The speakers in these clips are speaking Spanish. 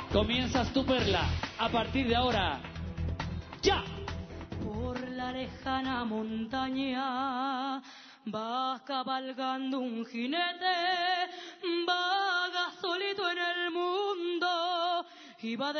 Comienzas tu Perla. A partir de ahora, ¡ya! Por la lejana montaña va cabalgando un jinete, vaga solito en el mundo y va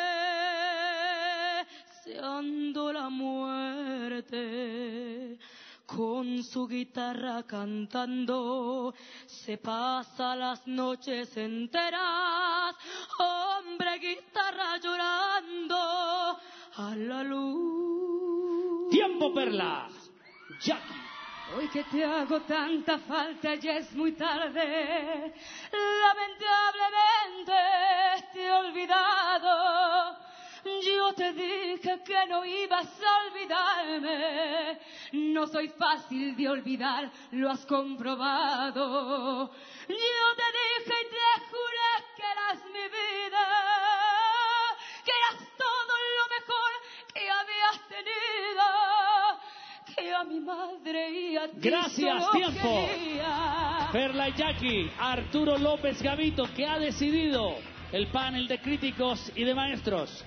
deseando la muerte. Con su guitarra cantando se pasa las noches enteras, hombre guitarra llorando a la luz. ¡Tiempo, Perla! ¡Jackie! Hoy que te hago tanta falta, ya es muy tarde. Lamentablemente te he olvidado. Yo te dije que no ibas a olvidarme. No soy fácil de olvidar, lo has comprobado. Yo te dije y te juré que eras mi vida, que eras todo lo mejor que habías tenido, que a mi madre y a ti Gracias, solo tiempo. quería. Perla y Jackie, Arturo López Gavito, que ha decidido el panel de críticos y de maestros.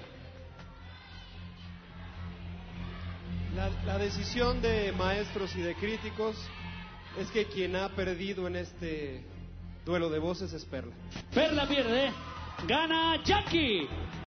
La decisión de maestros y de críticos es que quien ha perdido en este duelo de voces es Perla. Perla pierde, gana Jackie.